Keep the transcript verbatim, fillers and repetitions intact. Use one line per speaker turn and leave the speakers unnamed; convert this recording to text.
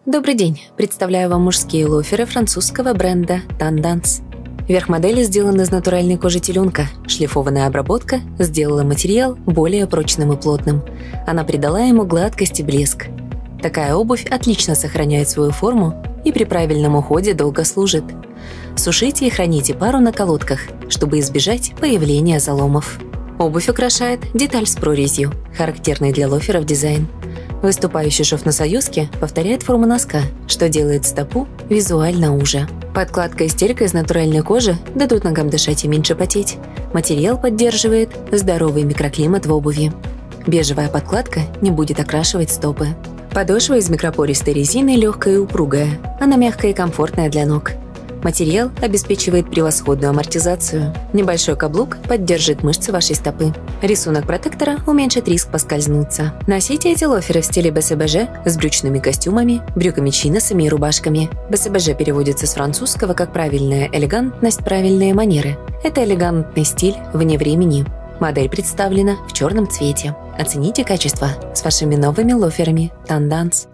Добрый день! Представляю вам мужские лоферы французского бренда Tendance. Верх модели сделан из натуральной кожи теленка. Шлифованная обработка сделала материал более прочным и плотным. Она придала ему гладкость и блеск. Такая обувь отлично сохраняет свою форму и при правильном уходе долго служит. Сушите и храните пару на колодках, чтобы избежать появления заломов. Обувь украшает деталь с прорезью, характерный для лоферов дизайн. Выступающий шов на союзке повторяет форму носка, что делает стопу визуально уже. Подкладка и стелька из натуральной кожи дадут ногам дышать и меньше потеть. Материал поддерживает здоровый микроклимат в обуви. Бежевая подкладка не будет окрашивать стопы. Подошва из микропористой резины легкая и упругая. Она мягкая и комфортная для ног. Материал обеспечивает превосходную амортизацию. Небольшой каблук поддержит мышцы вашей стопы. Рисунок протектора уменьшит риск поскользнуться. Носите эти лоферы в стиле БСБЖ с брючными костюмами, брюками-чиносами и рубашками. БСБЖ переводится с французского как «правильная элегантность, правильные манеры». Это элегантный стиль вне времени. Модель представлена в черном цвете. Оцените качество с вашими новыми лоферами Tendance.